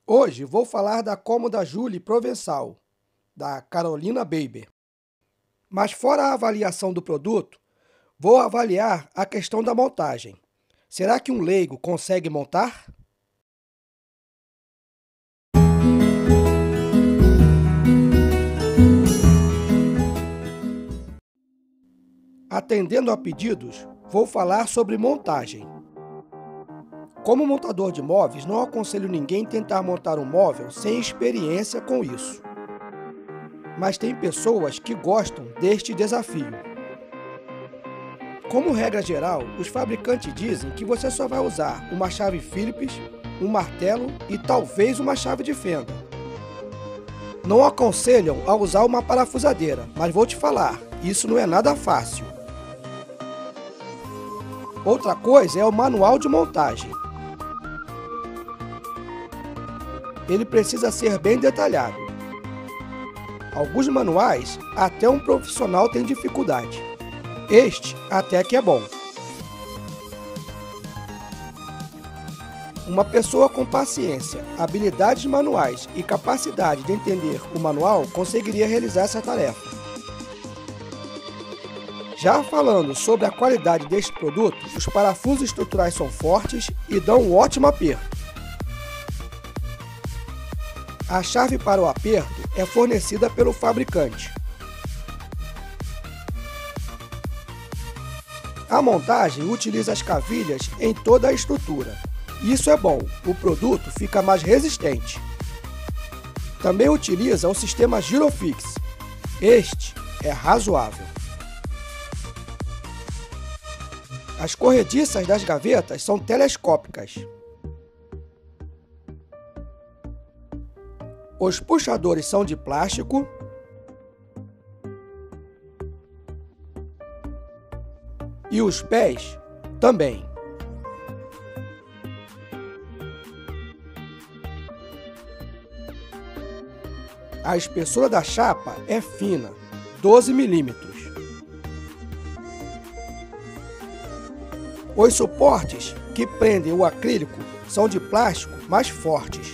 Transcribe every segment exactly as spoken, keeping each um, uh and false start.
Hoje vou falar da cômoda Julie Provençal, da Carolina Baber. Mas fora a avaliação do produto, vou avaliar a questão da montagem. Será que um leigo consegue montar? Atendendo a pedidos, vou falar sobre montagem. Como montador de móveis, não aconselho ninguém tentar montar um móvel sem experiência com isso. Mas tem pessoas que gostam deste desafio. Como regra geral, os fabricantes dizem que você só vai usar uma chave Phillips, um martelo e talvez uma chave de fenda. Não aconselham a usar uma parafusadeira, mas vou te falar, isso não é nada fácil. Outra coisa é o manual de montagem. Ele precisa ser bem detalhado. Alguns manuais, até um profissional tem dificuldade. Este até que é bom. Uma pessoa com paciência, habilidades manuais e capacidade de entender o manual conseguiria realizar essa tarefa. Já falando sobre a qualidade deste produto, os parafusos estruturais são fortes e dão um ótimo aperto. A chave para o aperto é fornecida pelo fabricante. A montagem utiliza as cavilhas em toda a estrutura. Isso é bom, o produto fica mais resistente. Também utiliza o sistema Girofix. Este é razoável. As corrediças das gavetas são telescópicas. Os puxadores são de plástico. E os pés também. A espessura da chapa é fina, doze milímetros. Os suportes que prendem o acrílico são de plástico mais fortes.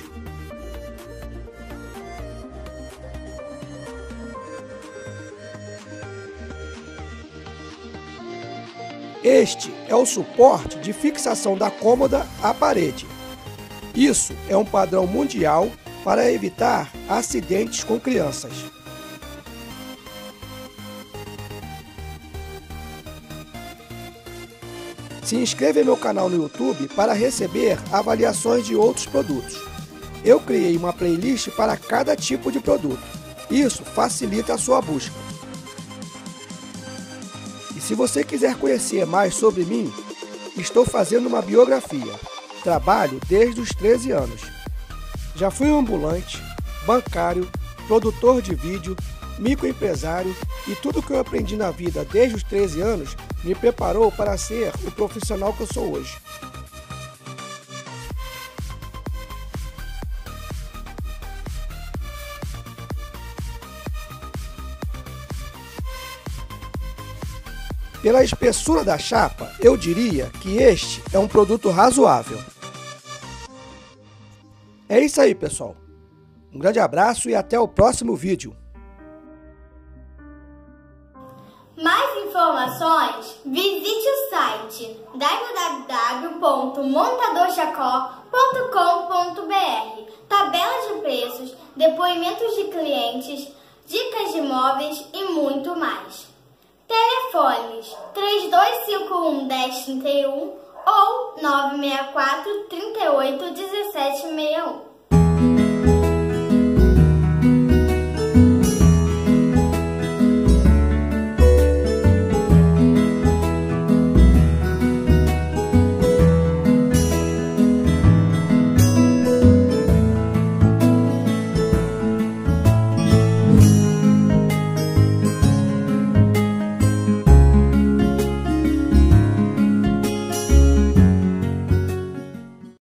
Este é o suporte de fixação da cômoda à parede. Isso é um padrão mundial para evitar acidentes com crianças. Se inscreva em meu canal no YouTube para receber avaliações de outros produtos. Eu criei uma playlist para cada tipo de produto. Isso facilita a sua busca. E se você quiser conhecer mais sobre mim, estou fazendo uma biografia. Trabalho desde os treze anos. Já fui um ambulante, bancário, produtor de vídeo, microempresário e tudo que eu aprendi na vida desde os treze anos me preparou para ser o profissional que eu sou hoje. Pela espessura da chapa, eu diria que este é um produto razoável. É isso aí, pessoal. Um grande abraço e até o próximo vídeo. Mais informações, visite o site w w w ponto montador jacó ponto com ponto b r. Tabelas de preços, depoimentos de clientes, dicas de móveis e muito mais. Telefones três dois cinco um, um zero três um ou nove seis quatro, três oito um sete seis um.